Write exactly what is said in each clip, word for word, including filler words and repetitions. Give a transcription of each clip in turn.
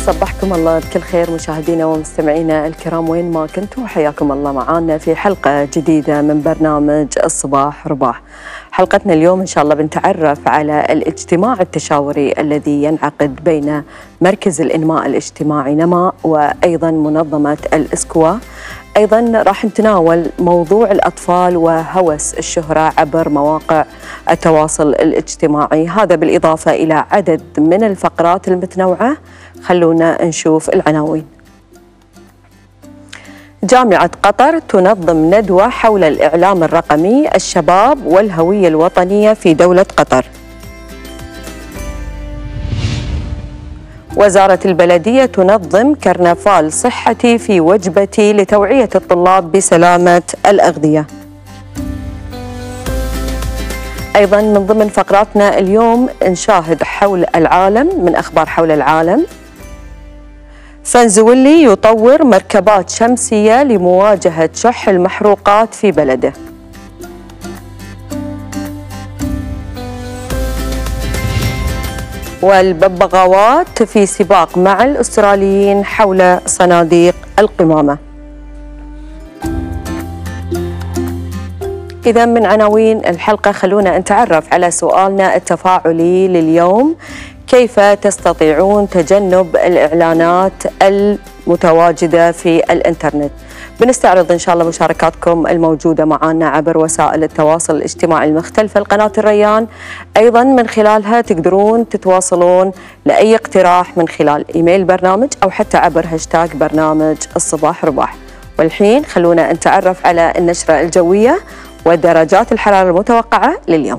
صبحكم الله بكل خير مشاهدينا ومستمعينا الكرام وين ما كنتوا، حياكم الله معنا في حلقة جديدة من برنامج الصباح رباح. حلقتنا اليوم إن شاء الله بنتعرف على الاجتماع التشاوري الذي ينعقد بين مركز الإنماء الاجتماعي نما وأيضا منظمة الإسكوا. أيضا راح نتناول موضوع الأطفال وهوس الشهرة عبر مواقع التواصل الاجتماعي، هذا بالإضافة إلى عدد من الفقرات المتنوعة. خلونا نشوف العناوين. جامعة قطر تنظم ندوة حول الإعلام الرقمي، الشباب والهوية الوطنية في دولة قطر. وزارة البلدية تنظم كرنفال صحتي في وجبتي لتوعية الطلاب بسلامة الأغذية. أيضا من ضمن فقراتنا اليوم نشاهد حول العالم، من أخبار حول العالم. فنزويلي يطور مركبات شمسية لمواجهة شح المحروقات في بلده. والببغاوات في سباق مع الأستراليين حول صناديق القمامة. إذا من عناوين الحلقة خلونا نتعرف على سؤالنا التفاعلي لليوم: كيف تستطيعون تجنب الإعلانات المتواجدة في الإنترنت؟ بنستعرض إن شاء الله مشاركاتكم الموجودة معنا عبر وسائل التواصل الاجتماعي المختلفة لقناة الريان. أيضا من خلالها تقدرون تتواصلون لأي اقتراح من خلال إيميل برنامج أو حتى عبر هاشتاج برنامج الصباح رباح. والحين خلونا نتعرف على النشرة الجوية ودرجات الحرارة المتوقعة لليوم.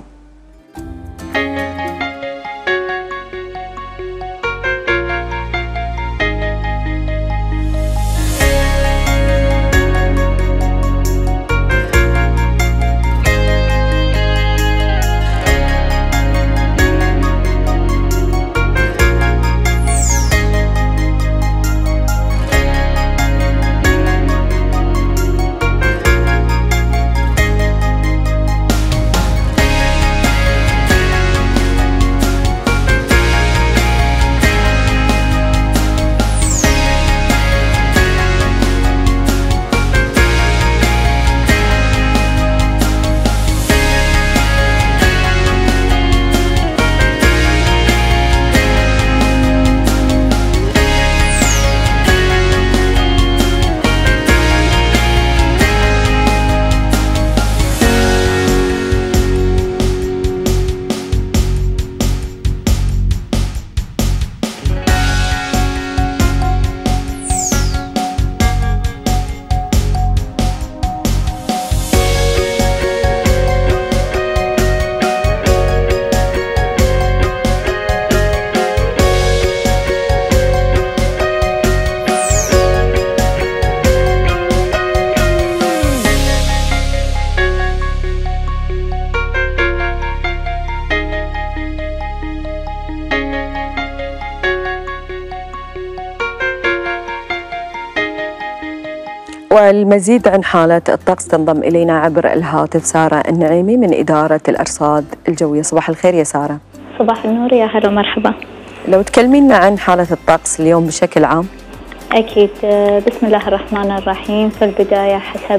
والمزيد عن حالة الطقس تنضم إلينا عبر الهاتف سارة النعيمي من إدارة الأرصاد الجوية. صباح الخير يا سارة. صباح النور، يا هلا ومرحبا. لو تكلمينا عن حالة الطقس اليوم بشكل عام. أكيد. بسم الله الرحمن الرحيم. في البداية حسب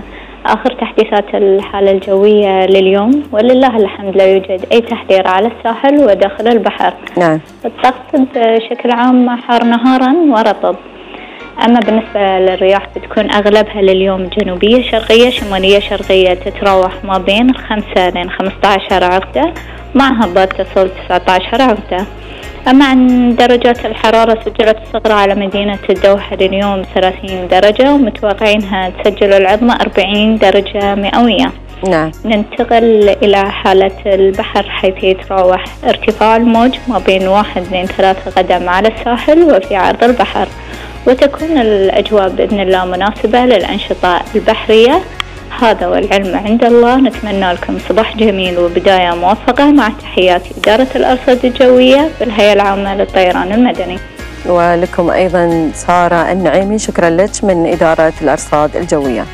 آخر تحديثات الحالة الجوية لليوم ولله الحمد لا يوجد أي تحذير على الساحل وداخل البحر. نعم. الطقس بشكل عام حار نهارا ورطب. أما بالنسبة للرياح بتكون أغلبها لليوم جنوبية شرقية شمالية شرقية، تتراوح ما بين خمسة لين خمسة عشر عقدة مع هبات تصل تسعة عشر عقدة. أما عن درجات الحرارة، سجلت الصغرى على مدينة الدوحة لليوم ثلاثين درجة ومتوقعينها تسجل العظمى أربعين درجة مئوية. نعم. ننتقل إلى حالة البحر حيث يتراوح ارتفاع الموج ما بين واحد لين ثلاثة قدم على الساحل وفي عرض البحر، وتكون الأجواء بإذن الله مناسبة للأنشطة البحرية. هذا والعلم عند الله. نتمنى لكم صباح جميل وبداية موفقة، مع تحيات إدارة الأرصاد الجوية بالهيئة العامة للطيران المدني. ولكم أيضا سارة النعيمي، شكرا لك من إدارة الأرصاد الجوية.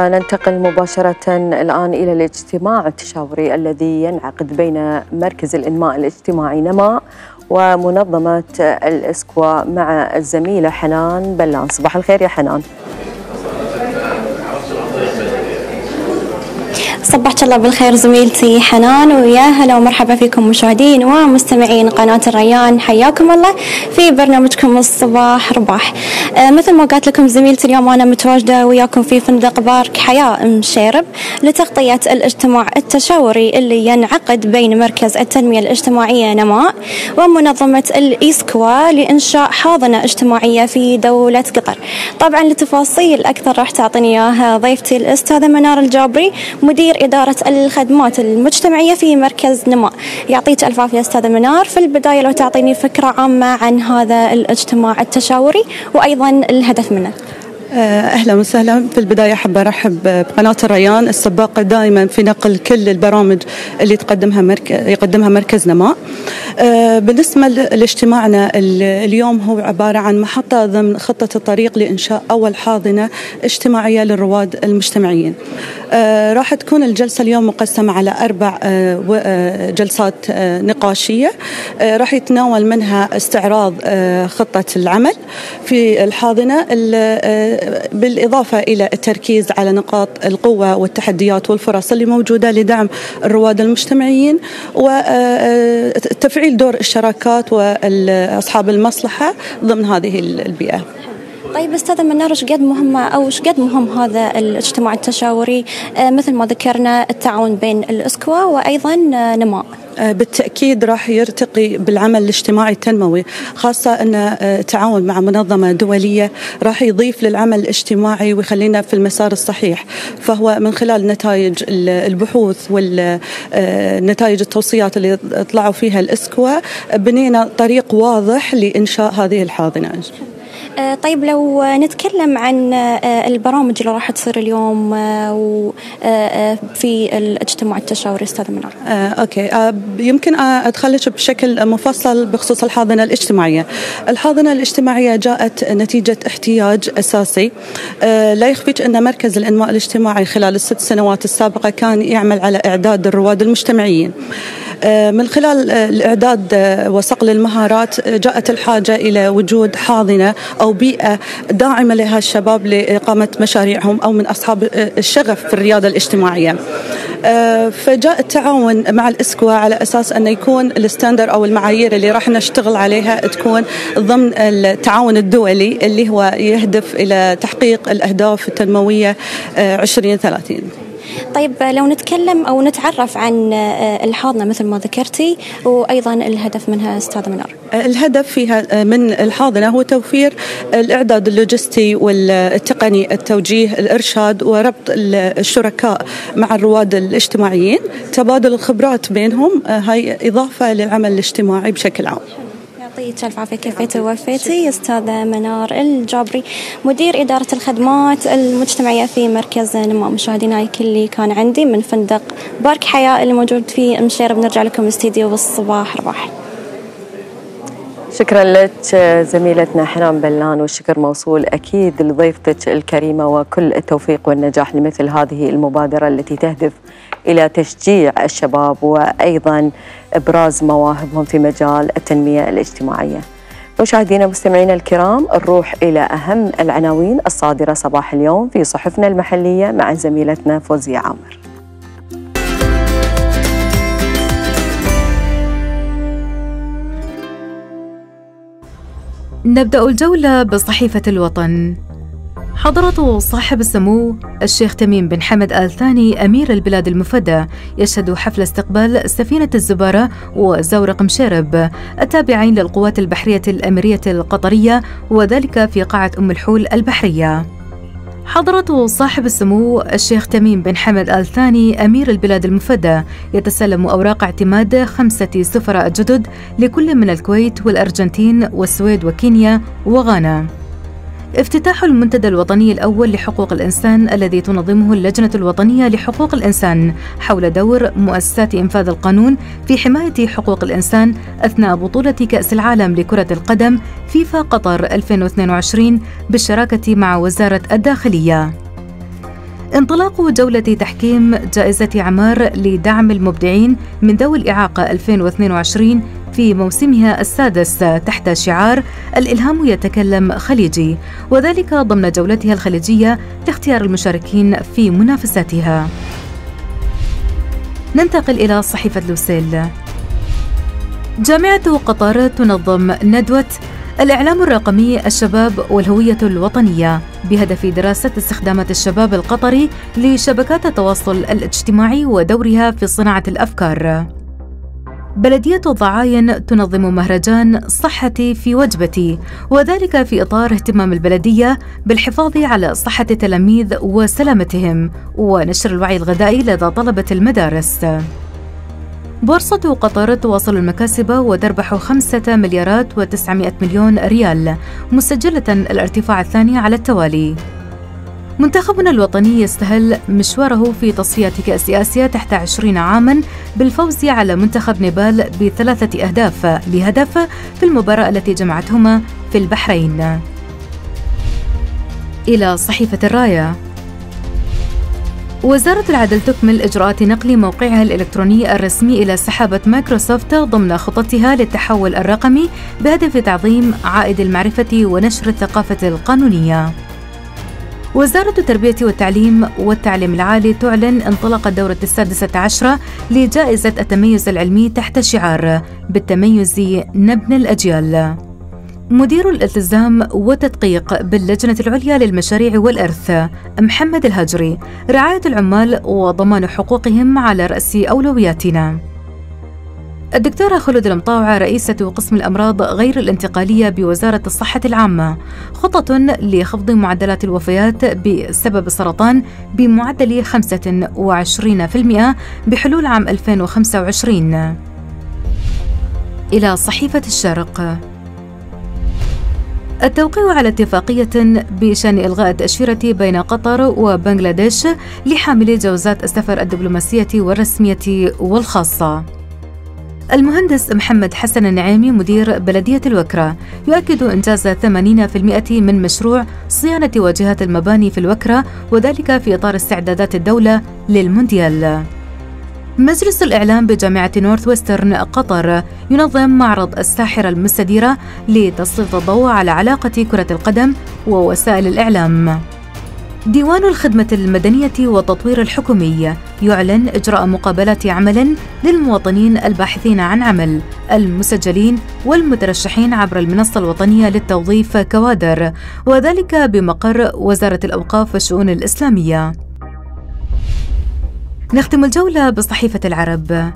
وننتقل مباشرة الآن إلى الاجتماع التشاوري الذي ينعقد بين مركز الإنماء الاجتماعي نماء ومنظمة الإسكوا مع الزميلة حنان بلان. صباح الخير يا حنان. صبحت الله بالخير زميلتي حنان، ويا هلا ومرحبا فيكم مشاهدين ومستمعين قناة الريان، حياكم الله في برنامجكم الصباح رباح. آه مثل ما قالت لكم زميلتي، اليوم أنا متواجدة وياكم في فندق بارك حياة مشيرب لتغطية الاجتماع التشاوري اللي ينعقد بين مركز التنمية الاجتماعية نماء ومنظمة الإسكوا لإنشاء حاضنة اجتماعية في دولة قطر. طبعا لتفاصيل أكثر راح تعطيني إياها ضيفتي الأستاذة منار الجابري، مدير إدارة الخدمات المجتمعية في مركز نماء. يعطيك ألف عافية أستاذة منار. في البداية لو تعطيني فكرة عامة عن هذا الاجتماع التشاوري وأيضا الهدف منه. أهلا وسهلا. في البداية أحب أرحب بقناة الريان السباقة دائما في نقل كل البرامج اللي تقدمها مركز يقدمها مركز نماء. بالنسبة لاجتماعنا اليوم هو عبارة عن محطة ضمن خطة الطريق لإنشاء أول حاضنة اجتماعية للرواد المجتمعيين. راح تكون الجلسة اليوم مقسمة على أربع جلسات نقاشية، راح يتناول منها استعراض خطة العمل في الحاضنة، بالإضافة إلى التركيز على نقاط القوة والتحديات والفرص اللي موجودة لدعم الرواد المجتمعيين وتفعيل دور الشراكات وأصحاب المصلحة ضمن هذه البيئة. طيب أستاذة منار، ايش قد مهمة أو ايش قد مهم هذا الاجتماع التشاوري آه مثل ما ذكرنا التعاون بين الإسكوا وأيضا نماء؟ بالتأكيد راح يرتقي بالعمل الاجتماعي التنموي، خاصة أن التعاون مع منظمة دولية راح يضيف للعمل الاجتماعي ويخلينا في المسار الصحيح. فهو من خلال نتائج البحوث والنتائج التوصيات اللي طلعوا فيها الإسكوا بنينا طريق واضح لإنشاء هذه الحاضنة. طيب لو نتكلم عن البرامج اللي راح تصير اليوم في الاجتماع التشاوري أستاذ منار. أوكي، يمكن أدخلك بشكل مفصل بخصوص الحاضنة الاجتماعية. الحاضنة الاجتماعية جاءت نتيجة احتياج أساسي. لا يخفيك أن مركز الإنماء الاجتماعي خلال الست سنوات السابقة كان يعمل على إعداد الرواد المجتمعيين. من خلال الإعداد وصقل المهارات جاءت الحاجة إلى وجود حاضنة أو بيئة داعمة لها الشباب لإقامة مشاريعهم أو من أصحاب الشغف في الريادة الاجتماعية. فجاء التعاون مع الإسكوا على أساس أن يكون الستاندر أو المعايير اللي راح نشتغل عليها تكون ضمن التعاون الدولي اللي هو يهدف إلى تحقيق الأهداف التنموية عشرين ثلاثين. طيب لو نتكلم أو نتعرف عن الحاضنة مثل ما ذكرتي وأيضا الهدف منها أستاذ منار. الهدف فيها من الحاضنة هو توفير الإعداد اللوجستي والتقني، التوجيه، الإرشاد وربط الشركاء مع الرواد الاجتماعيين، تبادل الخبرات بينهم، هاي إضافة للعمل الاجتماعي بشكل عام. يعطيك الف عافية. كيف توفيتي أستاذة منار الجابري، مدير إدارة الخدمات المجتمعية في مركز نماء. مشاهدينا كل اللي كان عندي من فندق بارك حياة اللي موجود في مشيرب. بنرجع لكم الاستديو بالصباح رباح. شكرا لك زميلتنا حنان بلان، والشكر موصول أكيد لضيفتك الكريمة، وكل التوفيق والنجاح لمثل هذه المبادرة التي تهدف إلى تشجيع الشباب وأيضا إبراز مواهبهم في مجال التنمية الاجتماعية. مشاهدينا مستمعينا الكرام، نروح إلى أهم العناوين الصادرة صباح اليوم في صحفنا المحلية مع زميلتنا فوزية عامر. نبدأ الجولة بصحيفة الوطن. حضرة صاحب السمو الشيخ تميم بن حمد آل ثاني أمير البلاد المفدى يشهد حفل استقبال سفينة الزبارة وزورق مشيرب التابعين للقوات البحرية الأميرية القطرية، وذلك في قاعة أم الحول البحرية. حضرة صاحب السمو الشيخ تميم بن حمد آل ثاني أمير البلاد المفدى يتسلم أوراق اعتماد خمسة سفراء جدد لكل من الكويت والأرجنتين والسويد وكينيا وغانا. افتتاح المنتدى الوطني الأول لحقوق الإنسان الذي تنظمه اللجنة الوطنية لحقوق الإنسان حول دور مؤسسات إنفاذ القانون في حماية حقوق الإنسان أثناء بطولة كأس العالم لكرة القدم فيفا قطر ألفين واثنين وعشرين بالشراكة مع وزارة الداخلية. انطلاق جولة تحكيم جائزة عمار لدعم المبدعين من ذوي الإعاقة ألفين واثنين وعشرين في موسمها السادس تحت شعار الإلهام يتكلم خليجي، وذلك ضمن جولتها الخليجية لاختيار المشاركين في منافساتها. ننتقل إلى صحيفة لوسيل. جامعة قطر تنظم ندوة الإعلام الرقمي الشباب والهوية الوطنية بهدف دراسة استخدامات الشباب القطري لشبكات التواصل الاجتماعي ودورها في صناعة الأفكار. بلدية الضعاين تنظم مهرجان صحتي في وجبتي، وذلك في إطار اهتمام البلدية بالحفاظ على صحة التلاميذ وسلامتهم ونشر الوعي الغذائي لدى طلبة المدارس. بورصة قطر تواصل المكاسب وتربح خمسة مليارات وتسعمائة مليون ريال، مسجلة الارتفاع الثاني على التوالي. منتخبنا الوطني يستهل مشواره في تصفية كأس آسيا تحت عشرين عاماً بالفوز على منتخب نيبال بثلاثة أهداف لهدف في المباراة التي جمعتهما في البحرين. إلى صحيفة الراية. وزارة العدل تكمل إجراءات نقل موقعها الإلكتروني الرسمي إلى سحابة مايكروسوفت ضمن خطتها للتحول الرقمي بهدف تعظيم عائد المعرفة ونشر الثقافة القانونية. وزارة التربية والتعليم والتعليم العالي تعلن انطلاق الدورة السادسة عشرة لجائزة التميز العلمي تحت شعار بالتميز نبني الأجيال. مدير الالتزام والتدقيق باللجنة العليا للمشاريع والإرث محمد الهجري: رعاية العمال وضمان حقوقهم على رأس أولوياتنا. الدكتورة خلود المطاوعة رئيسة قسم الأمراض غير الانتقالية بوزارة الصحة العامة: خطط لخفض معدلات الوفيات بسبب السرطان بمعدل خمسة وعشرين بالمئة بحلول عام ألفين وخمسة وعشرين. إلى صحيفة الشرق. التوقيع على اتفاقية بشأن إلغاء التأشيرة بين قطر وبنغلاديش لحاملي جوازات السفر الدبلوماسية والرسمية والخاصة. المهندس محمد حسن النعيمي مدير بلدية الوكرة يؤكد إنجاز ثمانين بالمئة من مشروع صيانة واجهات المباني في الوكرة، وذلك في إطار استعدادات الدولة للمونديال. مجلس الإعلام بجامعة نورث ويسترن قطر ينظم معرض الساحرة المستديرة لتسليط الضوء على علاقة كرة القدم ووسائل الإعلام. ديوان الخدمة المدنية والتطوير الحكومي يعلن إجراء مقابلات عمل للمواطنين الباحثين عن عمل المسجلين والمترشحين عبر المنصة الوطنية للتوظيف كوادر، وذلك بمقر وزارة الأوقاف والشؤون الإسلامية. نختم الجولة بصحيفة العرب.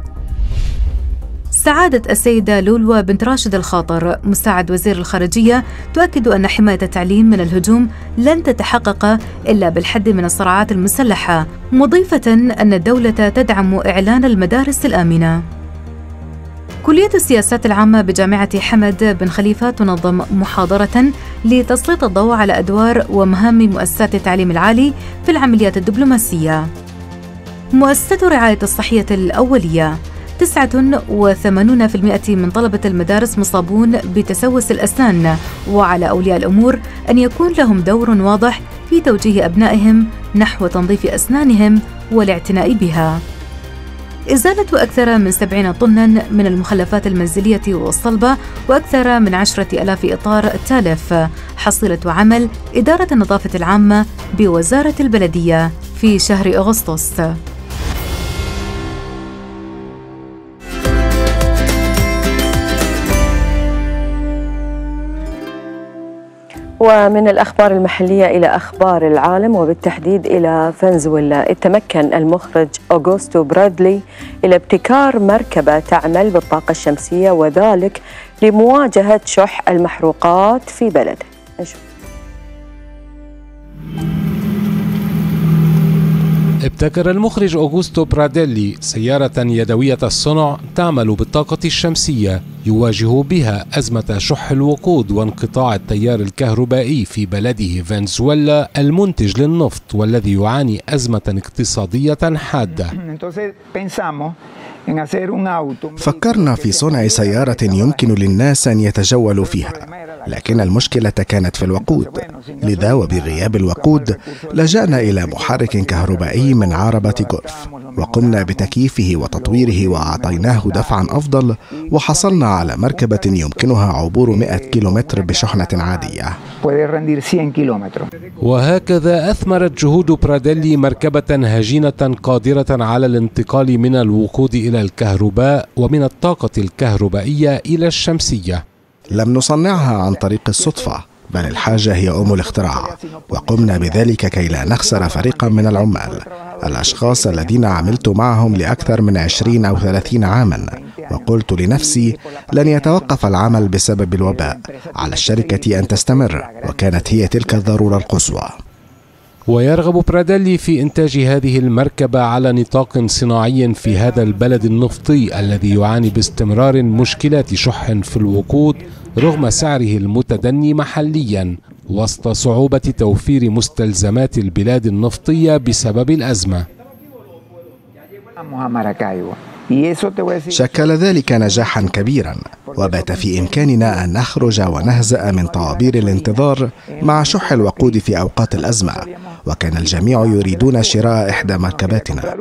سعادة السيدة لولوة بنت راشد الخاطر مساعد وزير الخارجية تؤكد أن حماية التعليم من الهجوم لن تتحقق إلا بالحد من الصراعات المسلحة، مضيفة أن الدولة تدعم إعلان المدارس الآمنة. كلية السياسات العامة بجامعة حمد بن خليفة تنظم محاضرة لتسليط الضوء على أدوار ومهام مؤسسات التعليم العالي في العمليات الدبلوماسية. مؤسسة رعاية الصحية الأولية: تسعة وثمانين بالمئة من طلبة المدارس مصابون بتسوس الأسنان، وعلى أولياء الأمور أن يكون لهم دور واضح في توجيه أبنائهم نحو تنظيف أسنانهم والاعتناء بها. إزالة أكثر من سبعين طناً من المخلفات المنزلية والصلبة وأكثر من عشرة آلاف إطار تالف، حصيلة عمل إدارة النظافة العامة بوزارة البلدية في شهر أغسطس. ومن الأخبار المحلية إلى أخبار العالم وبالتحديد إلى فنزويلا. تمكن المخرج أوغوستو برادلي إلى ابتكار مركبة تعمل بالطاقة الشمسية، وذلك لمواجهة شح المحروقات في بلده. نشوف. ابتكر المخرج أوغوستو براديلي سيارة يدوية الصنع تعمل بالطاقة الشمسية يواجه بها أزمة شح الوقود وانقطاع التيار الكهربائي في بلده فنزويلا المنتج للنفط، والذي يعاني أزمة اقتصادية حادة. فكرنا في صنع سيارة يمكن للناس أن يتجولوا فيها، لكن المشكلة كانت في الوقود. لذا وبغياب الوقود لجأنا إلى محرك كهربائي من عربة جولف، وقمنا بتكييفه وتطويره وأعطيناه دفعا أفضل، وحصلنا على مركبة يمكنها عبور مئة كيلومتر بشحنة عادية. وهكذا أثمرت جهود براديلي مركبة هجينة قادرة على الانتقال من الوقود إلى الكهرباء ومن الطاقة الكهربائية إلى الشمسية. لم نصنعها عن طريق الصدفة، بل الحاجة هي أم الاختراع، وقمنا بذلك كي لا نخسر فريقا من العمال، الأشخاص الذين عملت معهم لأكثر من عشرين أو ثلاثين عاما. وقلت لنفسي لن يتوقف العمل بسبب الوباء، على الشركة أن تستمر، وكانت هي تلك الضرورة القصوى. ويرغب براديلي في إنتاج هذه المركبة على نطاق صناعي في هذا البلد النفطي الذي يعاني باستمرار مشكلات شح في الوقود رغم سعره المتدني محليا، وسط صعوبة توفير مستلزمات البلاد النفطية بسبب الأزمة. شكل ذلك نجاحا كبيرا، وبات في إمكاننا أن نخرج ونهزأ من طوابير الانتظار مع شح الوقود في أوقات الأزمة، وكان الجميع يريدون شراء إحدى مركباتنا.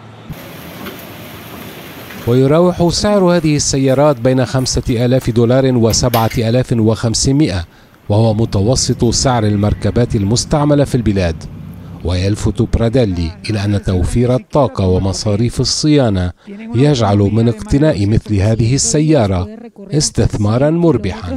ويراوح سعر هذه السيارات بين خمسة آلاف دولار وسبعة آلاف وخمسمائة، وهو متوسط سعر المركبات المستعملة في البلاد. ويلفت براديلي إلى أن توفير الطاقة ومصاريف الصيانة يجعل من اقتناء مثل هذه السيارة استثمارا مربحا.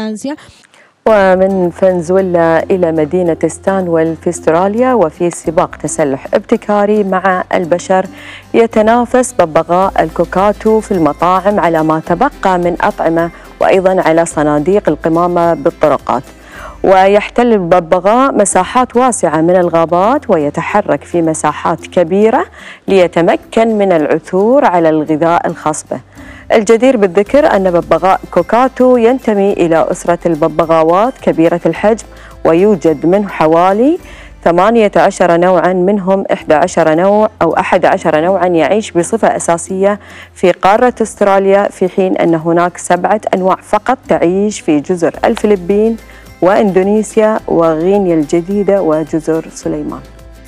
ومن فنزويلا إلى مدينة ستانويل في استراليا، وفي سباق تسلح ابتكاري مع البشر يتنافس ببغاء الكوكاتو في المطاعم على ما تبقى من أطعمة، وأيضا على صناديق القمامة بالطرقات. ويحتل الببغاء مساحات واسعة من الغابات، ويتحرك في مساحات كبيرة ليتمكن من العثور على الغذاء الخاص به. الجدير بالذكر أن ببغاء كوكاتو ينتمي إلى أسرة الببغاوات كبيرة الحجم، ويوجد منه حوالي ثمانية عشر نوعا، منهم إحدى عشر نوع أو أحد عشر نوعا يعيش بصفة أساسية في قارة استراليا، في حين أن هناك سبعة أنواع فقط تعيش في جزر الفلبين وإندونيسيا وغينيا الجديدة وجزر سليمان.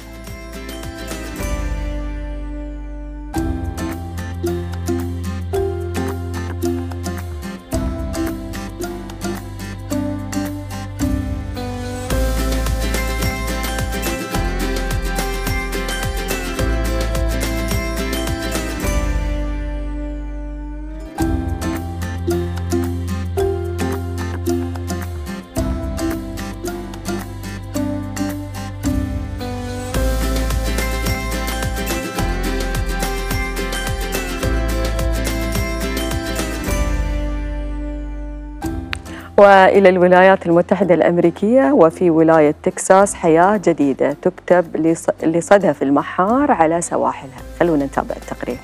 وإلى الولايات المتحدة الأمريكية، وفي ولاية تكساس حياة جديدة تكتب لصدف المحار على سواحلها. خلونا نتابع التقرير.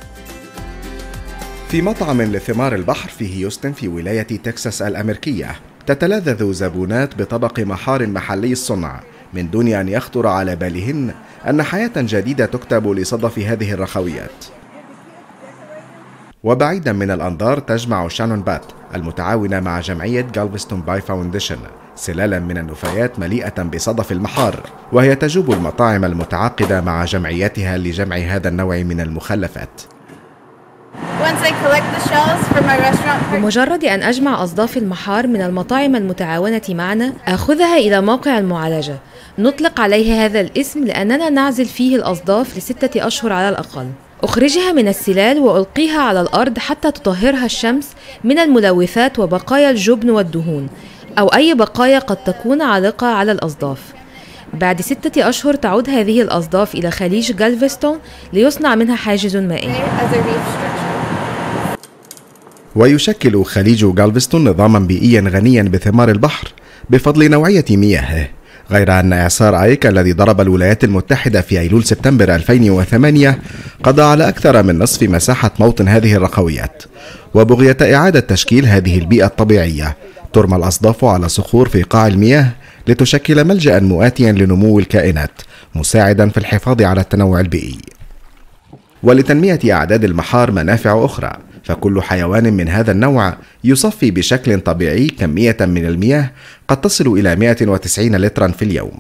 في مطعم لثمار البحر في هيوستن في ولاية تكساس الأمريكية، تتلذذ زبونات بطبق محار محلي الصنع من دون أن يخطر على بالهن أن حياة جديدة تكتب لصدف هذه الرخويات. وبعيدا من الأنظار تجمع شانون بات المتعاونة مع جمعية جالفستون باي فاونديشن سلالا من النفايات مليئة بصدف المحار، وهي تجوب المطاعم المتعاقدة مع جمعياتها لجمع هذا النوع من المخلفات. بمجرد أن أجمع أصداف المحار من المطاعم المتعاونة معنا أخذها إلى موقع المعالجة، نطلق عليه هذا الاسم لأننا نعزل فيه الأصداف لستة أشهر على الأقل. أخرجها من السلال وألقيها على الأرض حتى تطهرها الشمس من الملوثات وبقايا الجبن والدهون أو أي بقايا قد تكون عالقة على الأصداف. بعد ستة أشهر تعود هذه الأصداف إلى خليج جالفستون ليصنع منها حاجز مائي. ويشكل خليج جالفستون نظاما بيئيا غنيا بثمار البحر بفضل نوعية مياهه، غير أن إعصار آيك الذي ضرب الولايات المتحدة في أيلول سبتمبر ألفين وثمانية قضى على أكثر من نصف مساحة موطن هذه الرخويات. وبغية إعادة تشكيل هذه البيئة الطبيعية ترمى الأصداف على صخور في قاع المياه لتشكل ملجأ مؤاتيا لنمو الكائنات، مساعدا في الحفاظ على التنوع البيئي. ولتنمية أعداد المحار منافع أخرى، فكل حيوان من هذا النوع يصفي بشكل طبيعي كمية من المياه قد تصل إلى مئة وتسعين لترا في اليوم.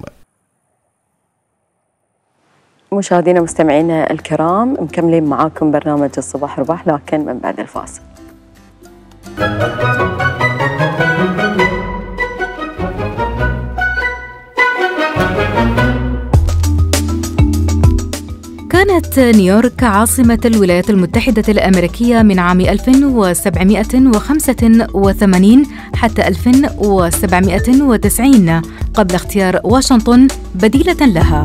مشاهدينا مستمعينا الكرام، مكملين معاكم برنامج الصباح رباح لكن من بعد الفاصل. كانت نيويورك عاصمة الولايات المتحدة الأمريكية من عام ألف وسبعمئة وخمسة وثمانين حتى ألف وسبعمئة وتسعين قبل اختيار واشنطن بديلة لها.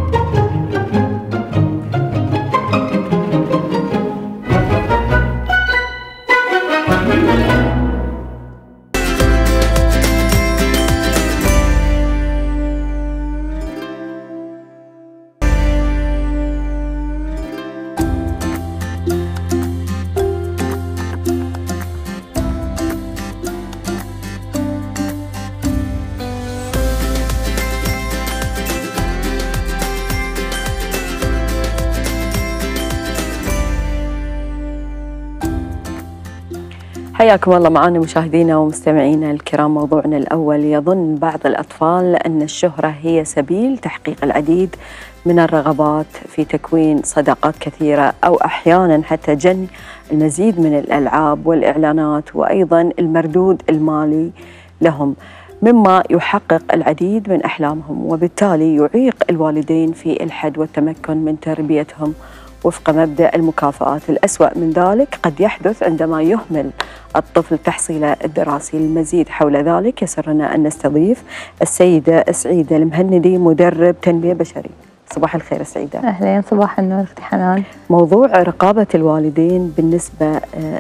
حياكم الله معنا مشاهدينا ومستمعينا الكرام. موضوعنا الأول: يظن بعض الأطفال أن الشهرة هي سبيل تحقيق العديد من الرغبات في تكوين صداقات كثيرة، أو أحيانا حتى جني المزيد من الألعاب والإعلانات، وأيضا المردود المالي لهم، مما يحقق العديد من أحلامهم، وبالتالي يعيق الوالدين في الحد والتمكن من تربيتهم وفق مبدأ المكافآت. الأسوأ من ذلك قد يحدث عندما يهمل الطفل تحصيله الدراسي. المزيد حول ذلك يسرنا أن نستضيف السيدة سعيدة المهندي، مدرب تنمية بشرية. صباح الخير سعيدة. أهلين، صباح النور أختي حنان. موضوع رقابة الوالدين بالنسبة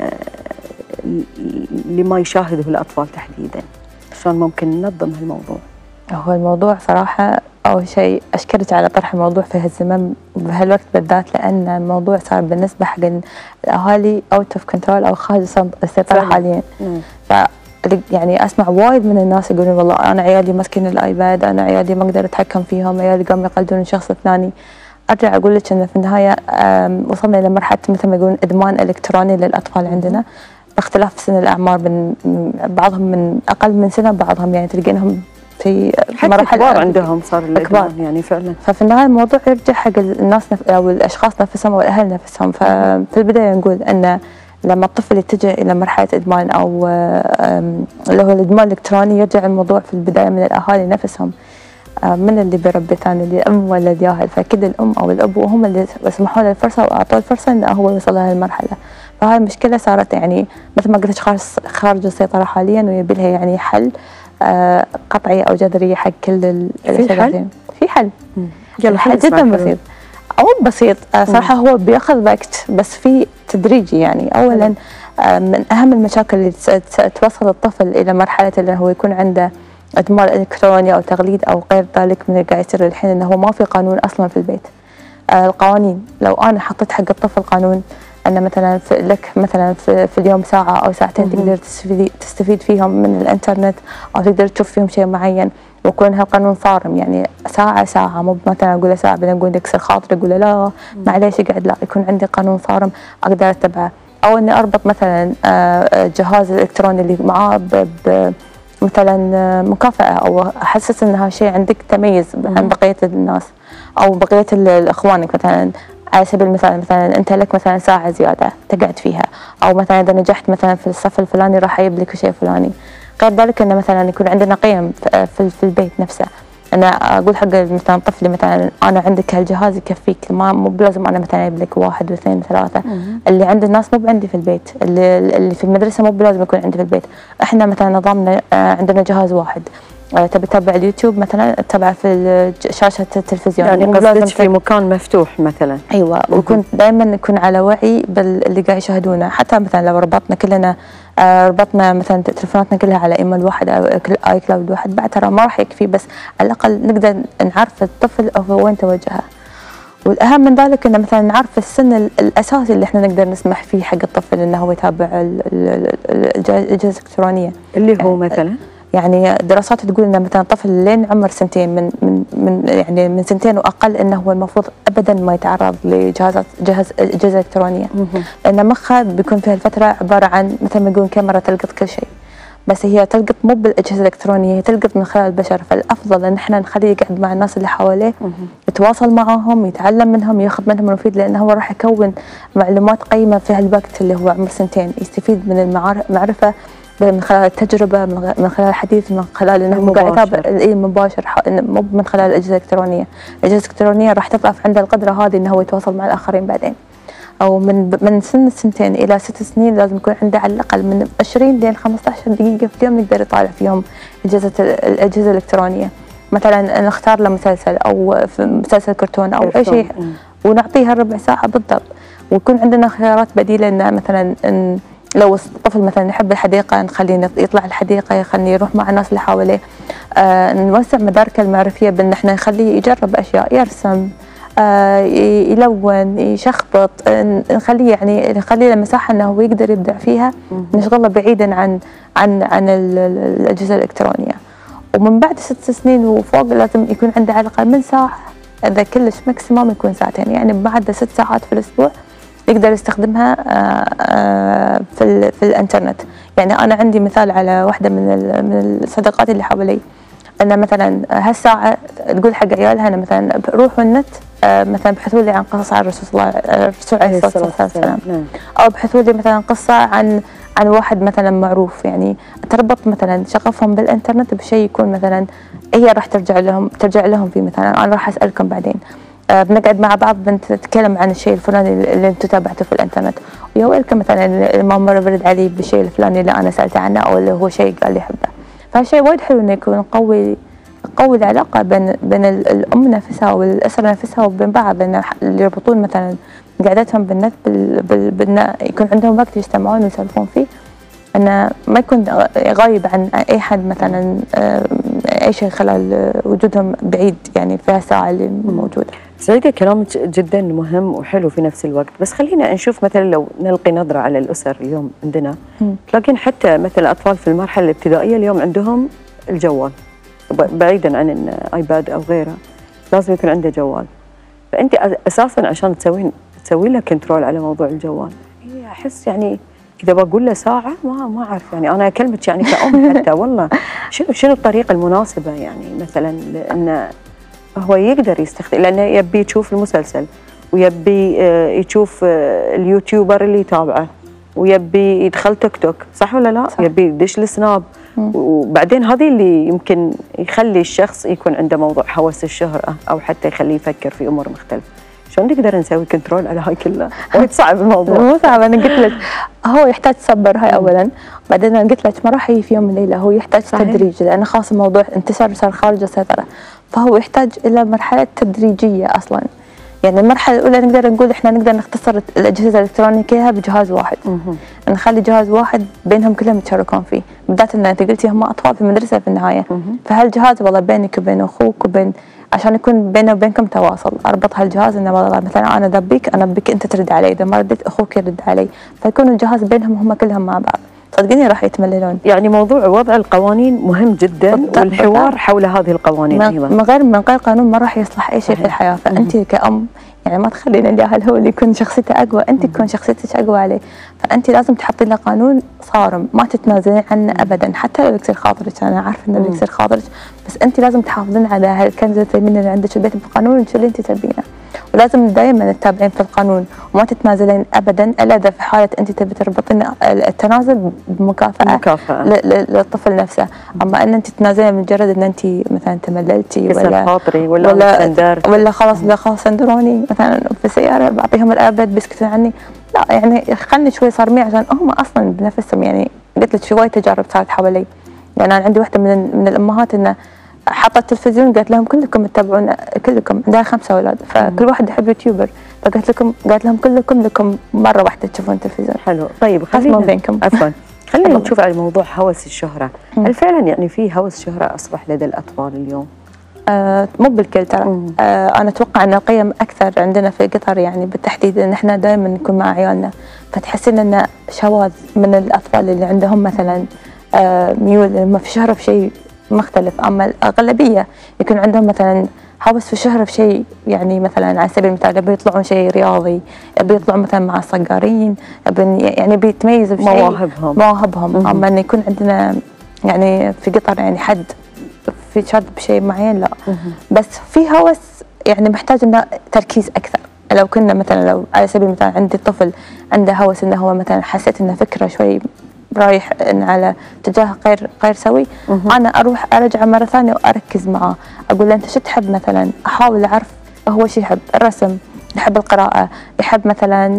لما يشاهده الأطفال تحديدا، شلون ممكن ننظم هالموضوع؟ هو الموضوع صراحة أول شيء أشكرك على طرح الموضوع في هالزمن بهالوقت بالذات، لأن الموضوع صار بالنسبة حق الأهالي أوت أوف كنترول أو خارج السيطرة حاليا. ف يعني أسمع وايد من الناس يقولون والله أنا عيالي ماسكين الآيباد، أنا عيالي ما أقدر أتحكم فيهم، عيالي قاموا يقلدون الشخص الفلاني. أرجع أقول لك إن في النهاية وصلنا إلى مرحلة مثل ما يقولون إدمان إلكتروني للأطفال عندنا، باختلاف سن الأعمار، من بعضهم من أقل من سنة، بعضهم يعني تلقينهم في مراحل كبار عندهم صار الإدمان يعني فعلا. ففي النهاية الموضوع يرجع حق الناس نف... أو الأشخاص نفسهم أو الأهل نفسهم. ففي البداية نقول أن لما الطفل يتجه إلى مرحلة إدمان أو اللي هو الإدمان الإلكتروني، يرجع الموضوع في البداية من الأهالي نفسهم، من اللي بيربي ثاني، الأم ولا الجاهل. فأكيد الأم أو الأب هم اللي سمحوا له الفرصة وأعطوه الفرصة إنه هو يوصل لهذه المرحلة. فهاي المشكلة صارت يعني مثل ما قلت خارج خارج السيطرة حاليا، ويبي لها يعني حل آه قطعي أو جذري حق كل في حل؟ في حل يلا حل جدا بسيط أو بسيط آه صراحة. هو بياخذ وقت بس في تدريجي. يعني أولا آه من أهم المشاكل اللي توصل الطفل إلى مرحلة اللي هو يكون عنده إدمان إلكتروني أو تقليد أو غير ذلك من اللي قاعد يصير الحين، إنه هو ما في قانون أصلا في البيت. آه القوانين، لو أنا حطيت حق الطفل قانون أن مثلا في لك مثلا في, في اليوم ساعة أو ساعتين تقدر تستفيد, تستفيد فيهم من الإنترنت، أو تقدر تشوف فيهم شيء معين، ويكون هالقانون صارم. يعني ساعة ساعة، مو مثلا أقول له ساعة بعدين أقول يكسر خاطري أقول له لا معليش اقعد، لا يكون عندي قانون صارم أقدر أتبعه. أو إني أربط مثلا الجهاز الإلكتروني اللي معاه مثلا مكافأة، أو أحسس إن هالشيء عندك تميز عن بقية الناس أو بقية الإخوانك. مثلا على سبيل المثال مثلا انت لك مثلا ساعه زياده تقعد فيها، او مثلا اذا نجحت مثلا في الصف الفلاني راح اجيب لك شيء فلاني. غير ذلك انه مثلا يكون عندنا قيم في, في البيت نفسه. انا اقول حق مثلا طفلي مثلا انا عندك هالجهاز يكفيك، ما مو بلازم انا مثلا اجيب لك واحد واثنين وثلاثه. اللي عند الناس مو عندي في البيت، اللي, اللي في المدرسه مو بلازم يكون عندي في البيت. احنا مثلا نظامنا عندنا جهاز واحد، تبي تتابع اليوتيوب مثلا تتابع في شاشه التلفزيون، يعني قصدك في مكان مفتوح مثلا. ايوه، ويكون دائما نكون على وعي باللي قاعد يشاهدونه. حتى مثلا لو ربطنا كلنا آه ربطنا مثلا تلفوناتنا كلها على ايميل واحد او اي كلاود واحد، بعد ترى ما راح يكفي، بس على الاقل نقدر نعرف الطفل هو وين توجهه. والاهم من ذلك انه مثلا نعرف السن الاساسي اللي احنا نقدر نسمح فيه حق الطفل انه هو يتابع الاجهزه الالكترونيه، اللي هو مثلا يعني دراسات تقول ان مثلا طفل لين عمر سنتين من من من يعني من سنتين واقل انه هو المفروض ابدا ما يتعرض لجهازات جهاز اجهزه الكترونيه، لان مخه بيكون في هالفتره عباره عن مثل ما يقولون كاميرا تلقط كل شيء، بس هي تلقط مو بالاجهزه الالكترونيه، هي تلقط من خلال البشر. فالافضل ان احنا نخليه يقعد مع الناس اللي حواليه، يتواصل معاهم، يتعلم منهم، ياخذ منهم المفيد، لانه هو راح يكون معلومات قيمه في هالوقت اللي هو عمر سنتين، يستفيد من المعرفه من خلال التجربه، من خلال الحديث، من خلال انه قاعد يتابع المباشر، مو من خلال الاجهزه الالكترونيه. الاجهزه الالكترونيه راح تضعف عنده القدره هذه انه هو يتواصل مع الاخرين بعدين. او من من سن سنتين الى ست سنين لازم يكون عنده على الاقل من عشرين لين خمسة عشر دقيقه في اليوم يقدر يطالع فيهم اجهزه الاجهزه الالكترونيه. مثلا نختار له مسلسل او مسلسل كرتون او اي شيء ونعطيها ربع ساعه بالضبط، ويكون عندنا خيارات بديله. ان مثلا إن لو الطفل مثلا يحب الحديقه نخليه يطلع الحديقه، يخليه يروح مع الناس اللي حواليه. آه نوسع مداركه المعرفيه بان احنا نخليه يجرب اشياء، يرسم، آه يلون، يشخبط، نخليه يعني نخليه له مساحه انه هو يقدر يبدع فيها، نشغله بعيدا عن عن عن الاجهزه الالكترونيه. ومن بعد ست سنين وفوق لازم يكون عنده على الاقل من ساعه، اذا كلش ماكسيموم يكون ساعتين، يعني بعد ست ساعات في الاسبوع يقدر يستخدمها في في الانترنت. يعني انا عندي مثال على واحده من من الصديقات اللي حوالي، ان مثلا هالساعه تقول حق عيالها انا مثلا روحوا النت مثلا ابحثوا لي عن قصص عن الرسول صلى الله الرسول عليه الصلاه والسلام، او ابحثوا لي مثلا قصه عن عن واحد مثلا معروف، يعني تربط مثلا شغفهم بالانترنت بشيء يكون مثلا هي راح ترجع لهم ترجع لهم فيه. مثلا انا راح اسالكم بعدين، آه بنقعد مع بعض بنتكلم عن الشيء الفلاني اللي انتم تابعته في الانترنت، ويا ويلكم مثلا الامام مره برد علي بالشيء الفلاني اللي انا سالته عنه او اللي هو شيء قال لي يحبه. فهالشيء وايد حلو انه يكون قوي قوي العلاقه بين بين الام نفسها والاسره نفسها وبين بعض، بين اللي يربطون مثلا قعدتهم بالنت بال بال بال يكون عندهم وقت يجتمعون ويسولفون فيه، انه ما يكون غايب عن اي حد مثلا اي شيء خلال وجودهم بعيد يعني في هالساعه اللي موجوده. سعيدة كلامك جدا مهم وحلو في نفس الوقت، بس خلينا نشوف مثلا لو نلقي نظره على الاسر اليوم عندنا، تلاقين حتى مثلا الاطفال في المرحله الابتدائيه اليوم عندهم الجوال، بعيدا عن الايباد او غيره لازم يكون عنده جوال. فانت اساسا عشان تسوين تسوي له كنترول على موضوع الجوال، هي احس يعني اذا بقول له ساعه ما ما اعرف، يعني انا اكلمك يعني كأم حتى والله شنو شنو الطريقه المناسبه يعني مثلا انه هو يقدر يستخدم، لانه يبي يشوف المسلسل ويبي يشوف اليوتيوبر اللي يتابعه ويبي يدخل تيك توك، صح ولا لا؟ صح. يبي يدش السناب، وبعدين هذه اللي يمكن يخلي الشخص يكون عنده موضوع هوس الشهرة او حتى يخليه يفكر في امور مختلفه. شلون نقدر نسوي كنترول على هاي كلها؟ وايد صعب الموضوع. مو صعب، انا قلت لك هو يحتاج صبر هاي اولا، بعدين انا قلت لك ما راح يجي في يوم من الليله، هو يحتاج صحيح. تدريج، لان خاص الموضوع انتشر صار خارج السيطره، فهو يحتاج الى مرحله تدريجيه اصلا. يعني المرحله الاولى نقدر نقول احنا نقدر نختصر الاجهزه الالكترونيه كلها بجهاز واحد، نخلي جهاز واحد بينهم كلهم يتشاركون فيه، بالذات ان انت قلتي هم اطفال في المدرسه في النهايه، فهالجهاز والله بينك وبين اخوك وبين عشان يكون بينه وبينكم تواصل، اربط هالجهاز انه والله مثلا انا ذبيك انا بك انت ترد علي، اذا ما رديت اخوك يرد علي، فيكون الجهاز بينهم هم كلهم مع بعض. صدقيني راح يتمللون. يعني موضوع وضع القوانين مهم جدا، والحوار حول هذه القوانين ايضا. من غير من غير قانون ما راح يصلح اي شيء في الحياه، فانت كأم يعني ما تخلين الجاهل هو اللي يكون شخصيته اقوى، انت تكون شخصيتك اقوى عليه، فانت لازم تحطين له قانون صارم ما تتنازلين عنه ابدا، حتى لو يكسر خاطرك، انا عارفه انه يكسر خاطرك، بس انت لازم تحافظين على هالكنز الثمين اللي عندك في البيت بالقانون وتشوفين اللي انت تبينه، ولازم دائما تتابعين في القانون وما تتنازلين ابدا الا اذا في حاله انت تبي تربطين التنازل بمكافاه مكافأة للطفل نفسه، اما ان انت تتنازلين مجرد ان انت مثلا تمللتي ولا خاطري ولا ولا, ولا خلاص لا خلاص سندروني مثلا في السياره بعطيهم الابد بيسكتون عني، لا يعني خلني شوي صارمين عشان هم اصلا بنفسهم. يعني قلت لك شوي تجارب صارت حوالي، يعني انا عندي واحده من من الامهات انه حطت التلفزيون قالت لهم كلكم تتابعون، كلكم عندها خمسه اولاد فكل واحد يحب يوتيوبر، فقالت لكم قالت لهم كلكم لكم مره واحده تشوفون التلفزيون. حلو. طيب خلينا بينكم عفوا خلينا نشوف على موضوع هوس الشهره، هل فعلا يعني في هوس شهره اصبح لدى الاطفال اليوم؟ آه مو بالكل ترى، آه انا اتوقع ان القيم اكثر عندنا في قطر يعني بالتحديد، ان احنا دائما نكون مع عيالنا، فتحسين ان شواذ من الاطفال اللي عندهم مثلا آه ميول ما في شهره في شيء مختلف، اما الاغلبيه يكون عندهم مثلا هوس في الشهرة في شيء، يعني مثلا على سبيل المثال يبي يطلعون شيء رياضي، يبي يطلعون مثلا مع الصقارين، يعني بيتميز بشيء مواهبهم مواهبهم اما انه يكون عندنا يعني في قطر يعني حد في شاد بشيء معين لا. مم. بس في هوس يعني محتاج انه تركيز اكثر. لو كنا مثلا لو على سبيل المثال عندي طفل عنده هوس انه هو مثلا حسيت انه فكره شوي رايح إن على اتجاه غير غير سوي، انا اروح ارجع مره ثانيه واركز معاه، اقول له انت شو تحب مثلا، احاول اعرف هو شو يحب، الرسم، يحب القراءه، يحب مثلا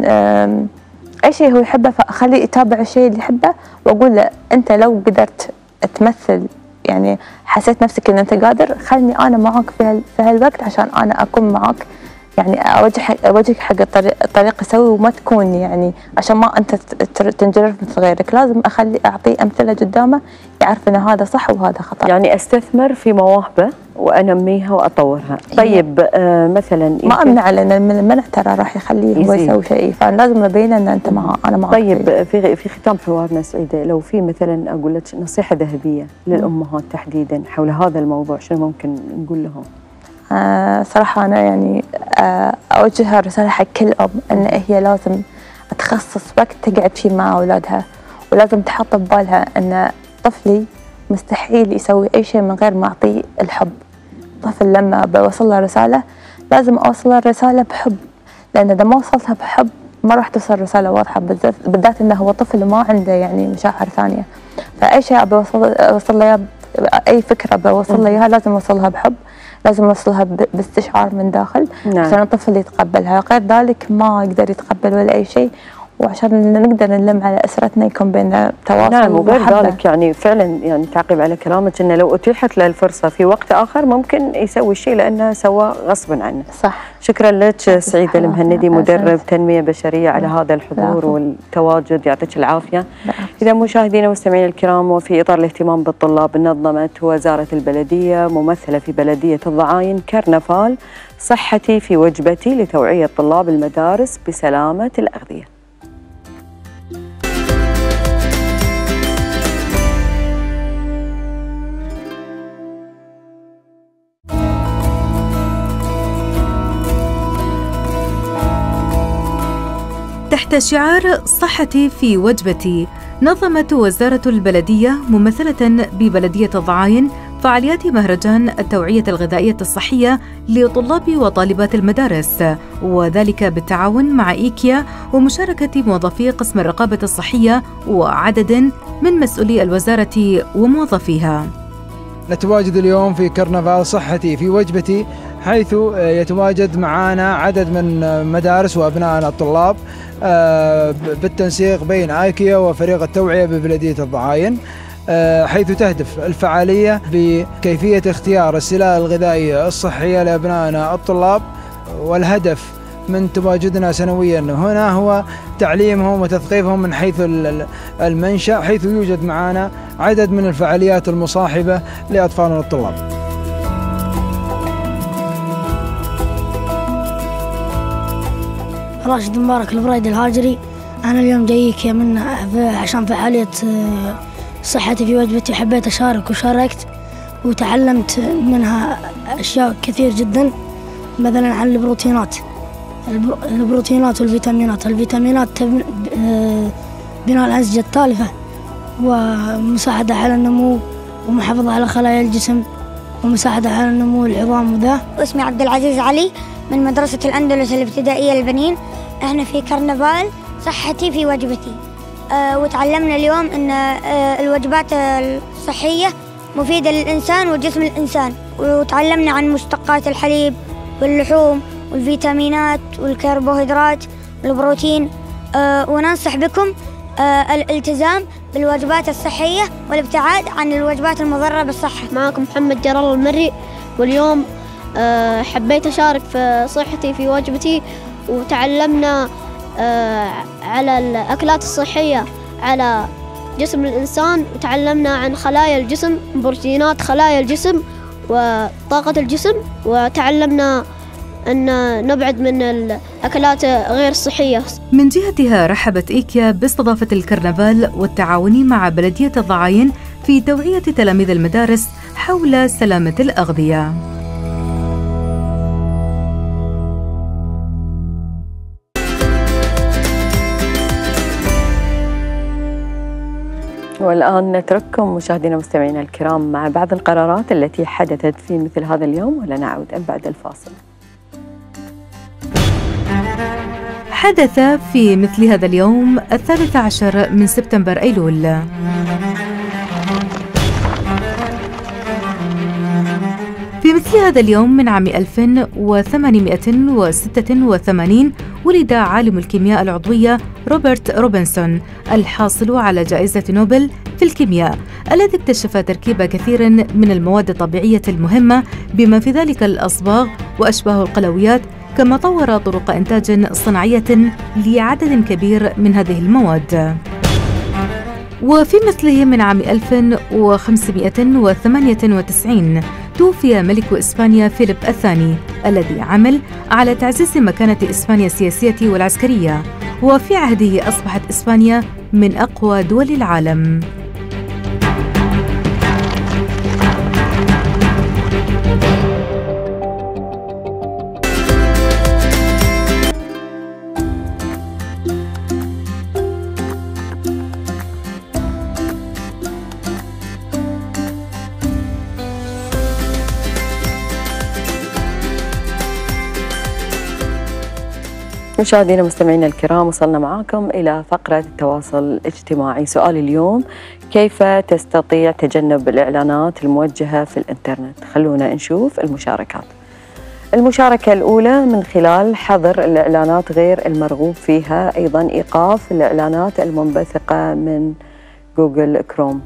اي شيء هو يحبه، فاخليه يتابع الشيء اللي يحبه، واقول له انت لو قدرت تمثل يعني حسيت نفسك ان انت قادر، خلني انا معك في في هالوقت عشان انا اكون معك، يعني اوجه اوجهك حق الطريق الطريق السوي، وما تكون يعني عشان ما انت تنجرف مثل غيرك، لازم اخلي اعطيه امثله قدامه يعرف ان هذا صح وهذا خطا. يعني استثمر في مواهبه وانميها واطورها. طيب آه مثلا ما امنع، لان المنع ترى راح يخليه هو يسوي شيء، فلازم ابين ان انت مع انا معك. طيب في في ختام حوارنا سعيده، لو في مثلا اقول لك نصيحه ذهبيه للامهات تحديدا حول هذا الموضوع، شنو ممكن نقول لهم؟ آه صراحة أنا يعني آه أوجه رسالة حق كل أم أن هي لازم تخصص وقت تقعد فيه مع أولادها، ولازم تحط ببالها أن طفلي مستحيل يسوي أي شيء من غير ما أعطيه الحب. طفل لما بوصل له رسالة لازم أوصل له الرسالة بحب، لأن إذا ما وصلتها بحب ما راح توصل رسالة واضحة، بالذات بالذات إنه هو طفل ما عنده يعني مشاعر ثانية. فأي شيء أبي أوصل أوصل له، أي فكرة بوصل له إياها لازم أوصلها بحب، لازم أوصلها باستشعار من داخل. نعم. عشان الطفل يتقبلها، غير ذلك ما يقدر يتقبل ولا أي شيء. وعشان نقدر نلم على أسرتنا يكون بيننا تواصل. نعم، وغير ذلك يعني فعلا يعني تعقيب على كلامك إنه لو أتيحت له الفرصة في وقت آخر ممكن يسوي الشيء لأنه سواه غصبا عنه. صح. شكرا لك سعيدة المهندي، مدرب تنمية بشرية، على هذا الحضور والتواجد، يعطيك العافية. إذا مشاهدينا ومستمعينا الكرام، وفي إطار الاهتمام بالطلاب نظمت وزارة البلدية ممثلة في بلدية الضعاين كرنفال صحتي في وجبتي لتوعية طلاب المدارس بسلامة الأغذية. تحت شعار صحتي في وجبتي، نظمت وزارة البلدية ممثلة ببلدية الضعاين فعاليات مهرجان التوعية الغذائية الصحية لطلاب وطالبات المدارس، وذلك بالتعاون مع إيكيا ومشاركة موظفي قسم الرقابة الصحية وعدد من مسؤولي الوزارة وموظفيها. نتواجد اليوم في كرنفال صحتي في وجبتي، حيث يتواجد معنا عدد من مدارس وأبنائنا الطلاب بالتنسيق بين آيكيا وفريق التوعية ببلدية الضعاين، حيث تهدف الفعالية بكيفية اختيار السلال الغذائية الصحية لأبنائنا الطلاب. والهدف من تواجدنا سنويا هنا هو تعليمهم وتثقيفهم من حيث المنشأ، حيث يوجد معنا عدد من الفعاليات المصاحبة لأطفالنا الطلاب. راشد مبارك البريد الهاجري. أنا اليوم جايك من عشان فعالية صحتي في وجبتي، حبيت أشارك وشاركت وتعلمت منها أشياء كثير جدا، مثلا عن البروتينات البروتينات والفيتامينات. الفيتامينات بناء الأنسجة التالفة ومساعدة على النمو ومحافظة على خلايا الجسم ومساعدة على النمو العظام وذا. اسمي عبد العزيز علي من مدرسة الأندلس الابتدائية للبنين. احنا في كرنفال صحتي في وجبتي، أه وتعلمنا اليوم ان أه الوجبات الصحية مفيدة للإنسان وجسم الإنسان، وتعلمنا عن مشتقات الحليب واللحوم والفيتامينات والكربوهيدرات والبروتين. أه وننصح بكم أه الالتزام بالوجبات الصحية والابتعاد عن الوجبات المضرة بالصحة. معكم محمد جلال المري، واليوم أه حبيت أشارك في صحتي في وجبتي، وتعلمنا أه على الأكلات الصحية على جسم الإنسان، وتعلمنا عن خلايا الجسم، بروتينات خلايا الجسم وطاقة الجسم، وتعلمنا أن نبعد من الأكلات غير الصحية. من جهتها رحبت إيكيا باستضافة الكرنفال والتعاون مع بلدية الضعاين في توعية تلاميذ المدارس حول سلامة الأغذية. والآن نترككم مشاهدينا ومستمعينا الكرام مع بعض القرارات التي حدثت في مثل هذا اليوم، ولنعود بعد الفاصل. حدث في مثل هذا اليوم الثالث عشر من سبتمبر أيلول. في مثل هذا اليوم من عام ألف وثمانمائة وستة وثمانين ولد عالم الكيمياء العضوية روبرت روبنسون الحاصل على جائزة نوبل في الكيمياء، الذي اكتشف تركيب كثير من المواد الطبيعية المهمة بما في ذلك الأصباغ وأشباه القلويات، كما طور طرق إنتاج صناعية لعدد كبير من هذه المواد. وفي مثله من عام ألف وخمسمائة وثمانية وتسعين توفي ملك إسبانيا فيليب الثاني، الذي عمل على تعزيز مكانة إسبانيا السياسية والعسكرية، وفي عهده أصبحت إسبانيا من أقوى دول العالم. مشاهدينا ومستمعينا الكرام، وصلنا معاكم إلى فقرة التواصل الاجتماعي. سؤال اليوم: كيف تستطيع تجنب الإعلانات الموجهة في الإنترنت؟ خلونا نشوف المشاركات. المشاركة الأولى: من خلال حظر الإعلانات غير المرغوب فيها، أيضا إيقاف الإعلانات المنبثقة من جوجل كروم،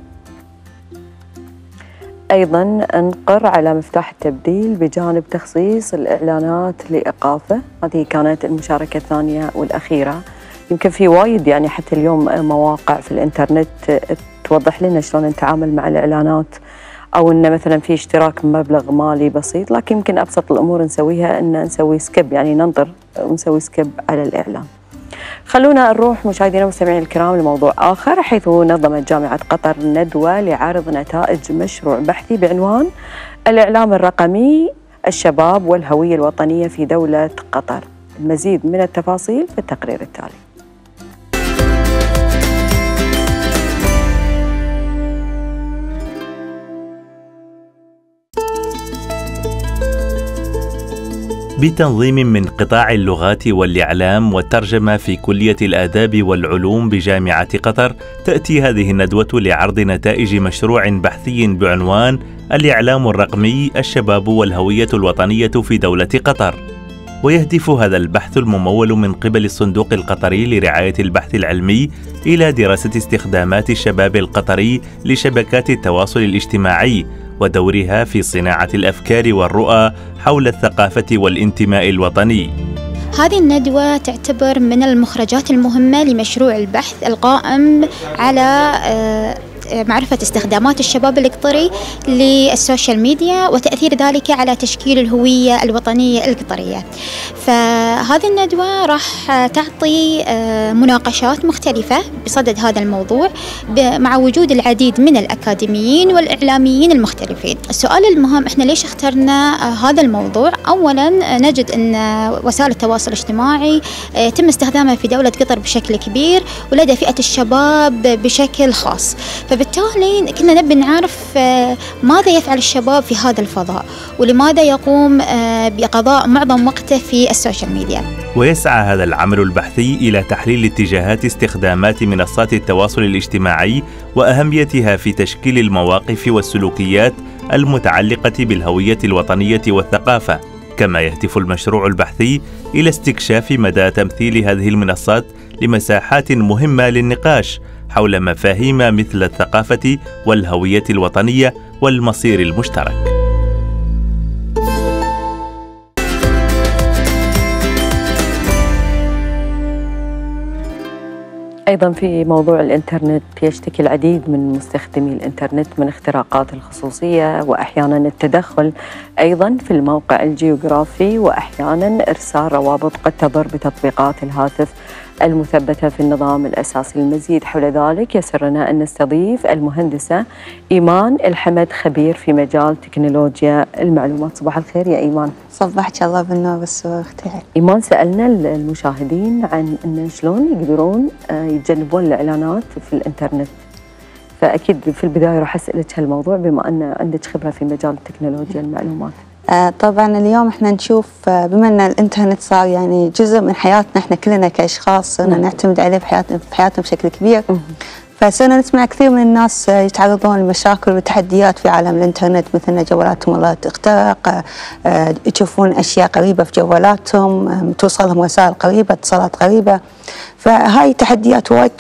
أيضا انقر على مفتاح التبديل بجانب تخصيص الإعلانات لإيقافه. هذه كانت المشاركة الثانية والأخيرة. يمكن في وايد يعني حتى اليوم مواقع في الإنترنت توضح لنا شلون نتعامل مع الإعلانات، أو إن مثلا في اشتراك بمبلغ مالي بسيط، لكن يمكن أبسط الأمور نسويها إن نسوي سكيب، يعني ننظر ونسوي سكيب على الإعلان. خلونا نروح مشاهدينا ومستمعينا الكرام لموضوع آخر، حيث نظمت جامعة قطر ندوة لعرض نتائج مشروع بحثي بعنوان الإعلام الرقمي، الشباب والهوية الوطنية في دولة قطر. المزيد من التفاصيل في التقرير التالي. بتنظيم من قطاع اللغات والإعلام والترجمة في كلية الآداب والعلوم بجامعة قطر، تأتي هذه الندوة لعرض نتائج مشروع بحثي بعنوان الإعلام الرقمي، الشباب والهوية الوطنية في دولة قطر. ويهدف هذا البحث الممول من قبل الصندوق القطري لرعاية البحث العلمي إلى دراسة استخدامات الشباب القطري لشبكات التواصل الاجتماعي ودورها في صناعة الأفكار والرؤى حول الثقافة والانتماء الوطني. هذه الندوة تعتبر من المخرجات المهمة لمشروع البحث القائم على معرفة استخدامات الشباب القطري للسوشيال ميديا وتأثير ذلك على تشكيل الهوية الوطنية القطرية. فهذه الندوة راح تعطي مناقشات مختلفة بصدد هذا الموضوع مع وجود العديد من الأكاديميين والإعلاميين المختلفين. السؤال المهم: إحنا ليش اخترنا هذا الموضوع؟ أولا نجد أن وسائل التواصل الاجتماعي يتم استخدامها في دولة قطر بشكل كبير ولدى فئة الشباب بشكل خاص، فبالتالي كنا نبي نعرف ماذا يفعل الشباب في هذا الفضاء ولماذا يقوم بقضاء معظم وقته في السوشيال ميديا. ويسعى هذا العمل البحثي إلى تحليل اتجاهات استخدامات منصات التواصل الاجتماعي وأهميتها في تشكيل المواقف والسلوكيات المتعلقة بالهوية الوطنية والثقافة. كما يهدف المشروع البحثي إلى استكشاف مدى تمثيل هذه المنصات لمساحات مهمة للنقاش حول مفاهيم مثل الثقافة والهوية الوطنية والمصير المشترك. أيضا في موضوع الإنترنت، يشتكي العديد من مستخدمي الإنترنت من اختراقات الخصوصية وأحيانا التدخل أيضا في الموقع الجيوغرافي، وأحيانا إرسال روابط قد تضر بتطبيقات الهاتف المثبتة في النظام الأساسي. المزيد حول ذلك يسرنا أن نستضيف المهندسة إيمان الحمد، خبير في مجال تكنولوجيا المعلومات. صباح الخير يا إيمان. صبحك الله بالنور والسرور اختي. إيمان، سألنا المشاهدين عن أن شلون يقدرون يتجنبون الإعلانات في الإنترنت، فأكيد في البداية راح أسألك هالموضوع بما أن عندك خبرة في مجال تكنولوجيا المعلومات. آه طبعا اليوم احنا نشوف آه بما ان الانترنت صار يعني جزء من حياتنا احنا كلنا كاشخاص صرنا نعم. نعتمد عليه في حياتنا في حياتنا بشكل كبير. فصرنا نسمع كثير من الناس يتعرضون لمشاكل وتحديات في عالم الانترنت، مثل ان جوالاتهم الله تخترق، آه يشوفون اشياء غريبه في جوالاتهم، آه توصلهم رسائل غريبه، اتصالات غريبه. فهاي تحديات وايد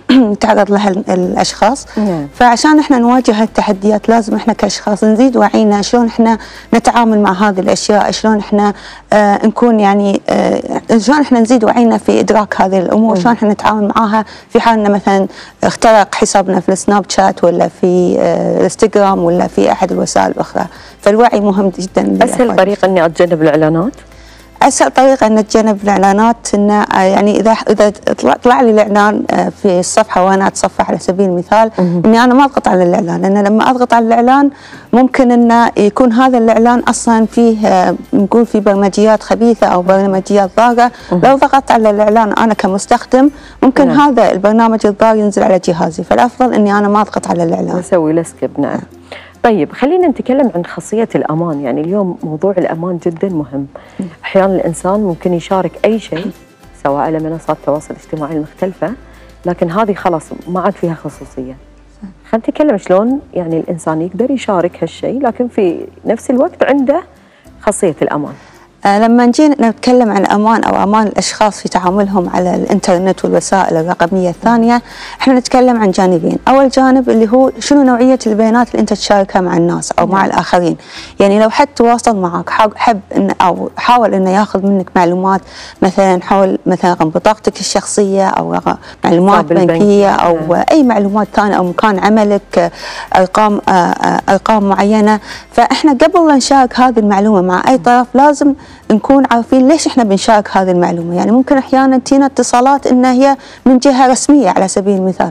تعرض لها الاشخاص. مم. فعشان احنا نواجه هالتحديات لازم احنا كاشخاص نزيد وعينا شلون احنا نتعامل مع هذه الاشياء، شلون احنا آه نكون يعني آه شلون احنا نزيد وعينا في ادراك هذه الامور، شلون احنا نتعامل معها في حال ان مثلا اخترق حسابنا في السناب شات ولا في آه الانستغرام ولا في احد الوسائل الاخرى. فالوعي مهم جدا. اسهل طريقه اني اتجنب الاعلانات؟ اسهل طريقه ان نتجنب الاعلانات ان يعني اذا اذا طلع لي الاعلان في الصفحه وانا اتصفح على سبيل المثال اني انا ما اضغط على الاعلان، لان لما اضغط على الاعلان ممكن انه يكون هذا الاعلان اصلا فيه نقول في برمجيات خبيثه او برمجيات ضاره. لو ضغطت على الاعلان انا كمستخدم ممكن نعم. هذا البرنامج الضار ينزل على جهازي، فالافضل اني انا ما اضغط على الاعلان. اسوي له سكيب. نعم. طيب خلينا نتكلم عن خاصية الأمان. يعني اليوم موضوع الأمان جدا مهم. أحيانا الإنسان ممكن يشارك أي شيء سواء على منصات التواصل الاجتماعي المختلفة، لكن هذه خلاص ما عاد فيها خصوصية. خلينا نتكلم شلون يعني الإنسان يقدر يشارك هالشيء لكن في نفس الوقت عنده خاصية الأمان. آه لما نجي نتكلم عن امان او امان الاشخاص في تعاملهم على الانترنت والوسائل الرقميه الثانيه، احنا نتكلم عن جانبين. اول جانب اللي هو شنو نوعيه البيانات اللي انت تشاركها مع الناس او مع الاخرين. يعني لو حد تواصل معك حب إن او حاول انه ياخذ منك معلومات مثلا حول مثلا رقم بطاقتك الشخصيه او معلومات بنكيه او مم. اي معلومات ثانيه او مكان عملك، ارقام ارقام معينه، فاحنا قبل لا نشارك هذه المعلومه مع اي طرف لازم نكون عارفين ليش احنا بنشارك هذه المعلومه. يعني ممكن احيانا تجينا اتصالات ان هي من جهه رسميه على سبيل المثال،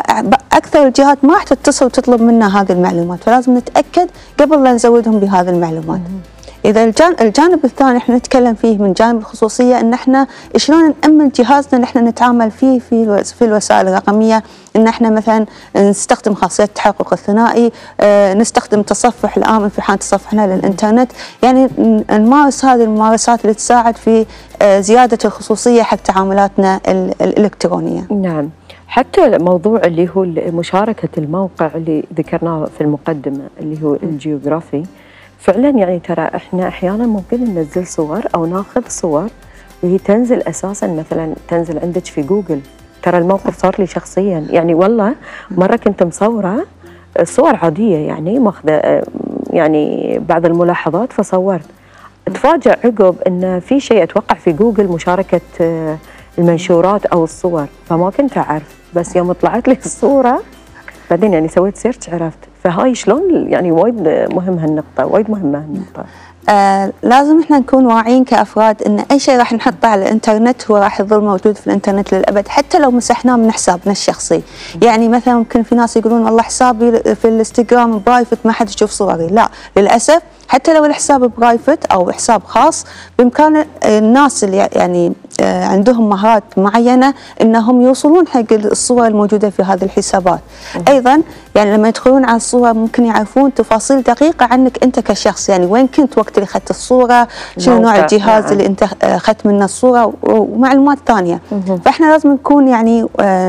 فاكثر الجهات ما راح تتصل وتطلب منا هذه المعلومات، فلازم نتاكد قبل لا نزودهم بهذه المعلومات. اذا الجانب الثاني احنا نتكلم فيه من جانب الخصوصيه، ان احنا شلون نامن جهازنا اللي احنا نتعامل فيه في في الوسائل الرقميه، ان احنا مثلا نستخدم خاصيه التحقق الثنائي، اه نستخدم تصفح الامن في حال تصفحنا للانترنت، يعني نمارس هذه الممارسات اللي تساعد في اه زياده الخصوصيه حق تعاملاتنا الالكترونيه. نعم. حتى موضوع اللي هو مشاركه الموقع اللي ذكرناه في المقدمه اللي هو الجيوغرافي، فعلا يعني ترى احنا احيانا ممكن ننزل صور او ناخذ صور وهي تنزل اساسا مثلا تنزل عندك في جوجل. ترى الموقف صار لي شخصيا، يعني والله مره كنت مصوره صور عاديه يعني ماخذه يعني بعض الملاحظات فصورت، اتفاجئ عقب ان في شيء اتوقع في جوجل مشاركه المنشورات او الصور، فما كنت اعرف، بس يوم طلعت لي الصوره بعدين يعني سويت سيرش عرفت. فهاي شلون يعني وايد مهم هالنقطة، وايد مهمة هالنقطة. آه لازم احنا نكون واعيين كافراد ان اي شيء راح نحطه على الانترنت هو راح يظل موجود في الانترنت للابد، حتى لو مسحناه من حسابنا الشخصي. يعني مثلا ممكن في ناس يقولون والله حسابي في الانستغرام برايفت ما حد يشوف صوري، لا للاسف حتى لو الحساب برايفت او حساب خاص بامكان الناس اللي يعني عندهم مهارات معينه انهم يوصلون حق الصور الموجوده في هذه الحسابات. ايضا يعني لما يدخلون على الصور ممكن يعرفون تفاصيل دقيقه عنك انت كشخص، يعني وين كنت وقت اللي اخذت الصوره، شنو نوع الجهاز اللي انت اخذت منه الصوره ومعلومات ثانيه. فاحنا لازم نكون يعني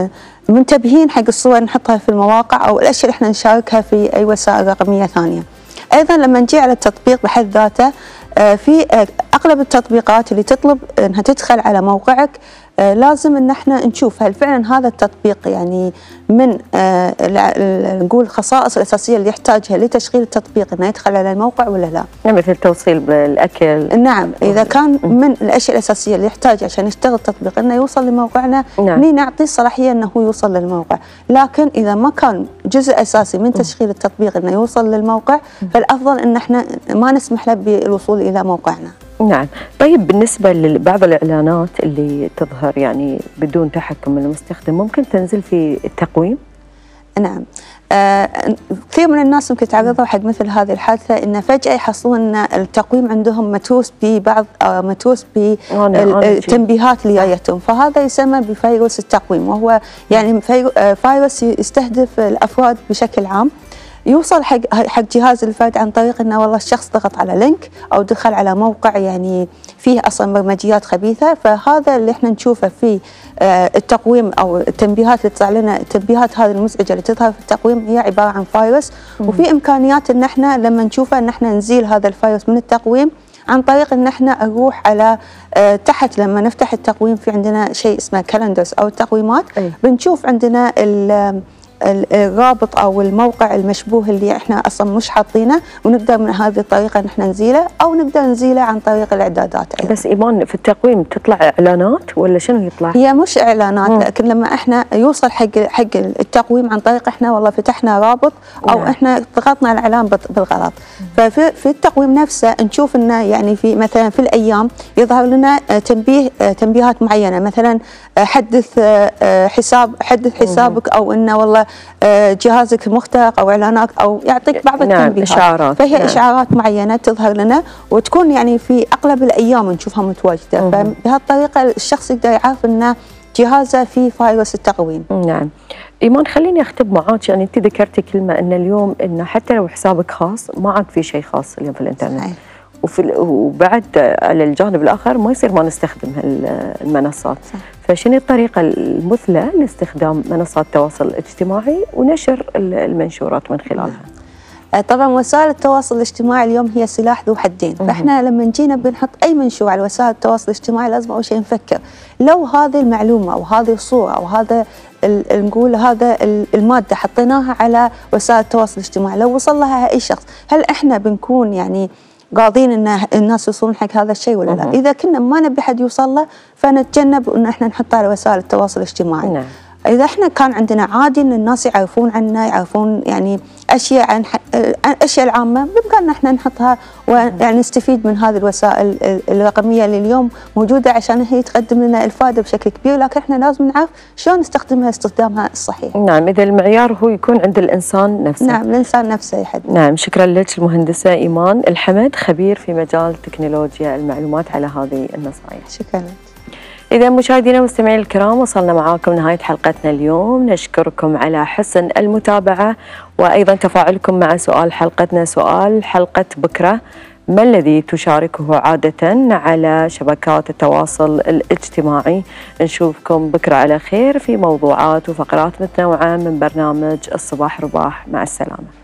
منتبهين حق الصور نحطها في المواقع او الاشياء اللي احنا نشاركها في اي وسائل رقميه ثانيه. ايضا لما نجي على التطبيق بحد ذاته، في اغلب التطبيقات اللي تطلب انها تدخل على موقعك لازم ان احنا نشوف هل فعلا هذا التطبيق يعني من نقول الخصائص الاساسيه اللي يحتاجها لتشغيل التطبيق انه يدخل على الموقع ولا لا. مثل توصيل الاكل. نعم، اذا كان من الاشياء الاساسيه اللي يحتاج عشان يشتغل التطبيق انه يوصل لموقعنا نعم. نعطيه الصلاحيه انه هو يوصل للموقع، لكن اذا ما كان جزء اساسي من تشغيل التطبيق انه يوصل للموقع فالافضل ان احنا ما نسمح له بالوصول الى موقعنا. نعم. طيب بالنسبة لبعض الإعلانات اللي تظهر يعني بدون تحكم من المستخدم ممكن تنزل في التقويم؟ نعم. آه كثير من الناس ممكن يتعرضوا حق مثل هذه الحادثة، إن فجأة يحصلون أن التقويم عندهم متروس ببعض آه متروس بالتنبيهات اللي جايتهم، فهذا يسمى بفيروس التقويم، وهو يعني فيروس يستهدف الأفراد بشكل عام، يوصل حق حق جهاز الفرد عن طريق انه والله الشخص ضغط على لينك او دخل على موقع يعني فيه اصلا برمجيات خبيثه. فهذا اللي احنا نشوفه في التقويم او التنبيهات اللي تطلع لنا، التنبيهات هذه المزعجه اللي تظهر في التقويم هي عباره عن فيروس، وفي امكانيات ان احنا لما نشوفه ان احنا نزيل هذا الفيروس من التقويم عن طريق ان احنا نروح على تحت. لما نفتح التقويم في عندنا شيء اسمه كالندرز او التقويمات، أي. بنشوف عندنا الرابط او الموقع المشبوه اللي احنا اصلا مش حاطينه، ونقدر من هذه الطريقه نحن نزيله، او نقدر نزيله عن طريق الاعدادات أيضا. بس ايمان في التقويم تطلع اعلانات ولا شنو يطلع؟ هي مش اعلانات، مم. لكن لما احنا يوصل حق حق التقويم عن طريق احنا والله فتحنا رابط او نعم. احنا ضغطنا على الاعلان بالغلط. ففي في التقويم نفسه نشوف انه يعني في مثلا في الايام يظهر لنا تنبيه تنبيهات معينه، مثلا حدث حساب حدث حسابك، او انه والله جهازك مخترق او اعلانات، او يعطيك بعض نعم التنبيهات. إشعارات. فهي نعم. اشعارات معينه تظهر لنا وتكون يعني في اغلب الايام نشوفها متواجده. فبهالطريقه الشخص يقدر يعرف انه جهازه فيه فيروس التقويم. نعم. ايمان خليني اختم معاك، يعني انت ذكرتي كلمه ان اليوم انه حتى لو حسابك خاص ما عاد في شيء خاص اليوم في الانترنت. صحيح. وفي وبعد على الجانب الاخر ما يصير ما نستخدم المنصات. صح. فشنو الطريقه المثلى لاستخدام منصات التواصل الاجتماعي ونشر المنشورات من خلالها؟ طبعا وسائل التواصل الاجتماعي اليوم هي سلاح ذو حدين، فاحنا لما جينا بنحط اي منشور على وسائل التواصل الاجتماعي لازم اول شيء نفكر لو هذه المعلومه او هذه الصوره او هذا نقول هذا الماده حطيناها على وسائل التواصل الاجتماعي، لو وصل لها اي شخص، هل احنا بنكون يعني قاضين ان الناس يوصلون حق هذا الشيء ولا لا؟ اذا كنا ما نبي حد يوصل له فنتجنب ان احنا نحطه على وسائل التواصل الاجتماعي. نعم. إذا إحنا كان عندنا عادي إن الناس يعرفون عنا، يعرفون يعني أشياء عن الأشياء العامة، بإمكاننا إحنا نحطها ويعني نستفيد من هذه الوسائل الرقمية اللي اليوم موجودة عشان هي تقدم لنا الفائدة بشكل كبير، لكن إحنا لازم نعرف شلون نستخدمها استخدامها الصحيح. نعم، إذا المعيار هو يكون عند الإنسان نفسه. نعم، الإنسان نفسه يحدد. نعم، شكرا لك المهندسة إيمان الحمد، خبير في مجال تكنولوجيا المعلومات، على هذه النصائح. شكرا لك. إذا مشاهدينا ومستمعينا الكرام، وصلنا معاكم نهاية حلقتنا اليوم، نشكركم على حسن المتابعة وأيضا تفاعلكم مع سؤال حلقتنا، سؤال حلقة بكرة: ما الذي تشاركه عادة على شبكات التواصل الاجتماعي؟ نشوفكم بكرة على خير في موضوعات وفقرات متنوعة من برنامج الصباح رباح، مع السلامة.